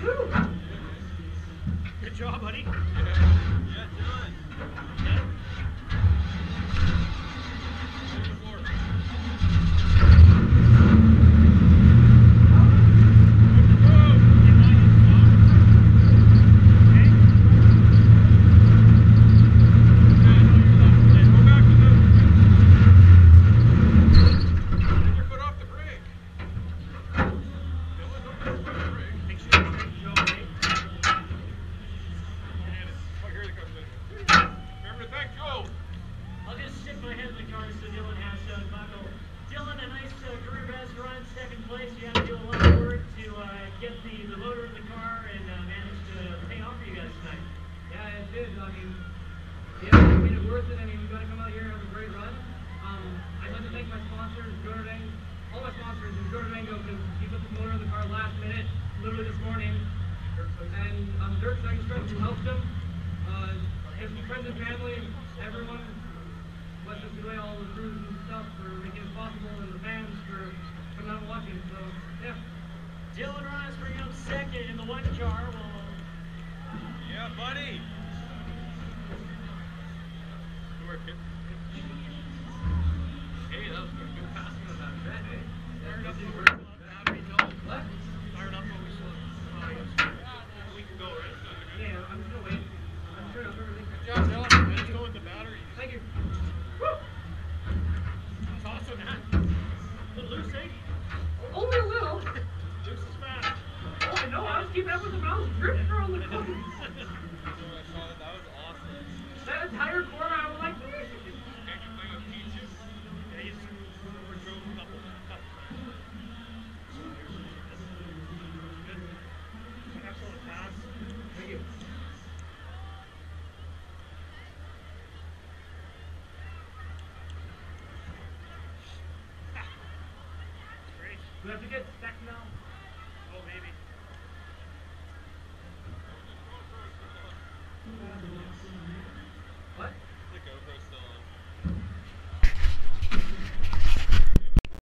Good job, buddy. Yeah, Dylan. Yeah. I'll just stick my head in the car so Dylan has buckle. Dylan, a nice career best run, second place. You had to do a lot of work to get the motor in the car and manage to pay off for you guys tonight. Yeah, it did. I mean, yeah, it made it worth it. I mean, we got to come out here and have a great run. I'd like to thank my sponsors, Jordan, all my sponsors, and Jordan Rango, because he put the motor in the car last minute, literally this morning. And Dirt Second Stretch, who helped him. His friends and family, everyone. West Speedway, all the crews and stuff for making it possible, and the fans for coming out and watching. So, yeah. Dylan Ryan is bringing up second in the one car. Well, Yeah, buddy. Good work, kid. Hey, that was good passing on that bet, eh? fired up over What? fired up over a week ago, right? Yeah, I'm just gonna wait. I'm turning off everything. Good job, Dylan. Let's go with the battery. Thank you. That's awesome, man. A little loose, eh? Only a little. Loose is fast. Oh, I know. I was keeping up with him. I was drifting around the corner. That was awesome. That entire corner, I was like, Can't you play with P2? Yeah, he's overdrove a couple times. Good. Excellent pass. thank you. Great. Do we have to get stacked now?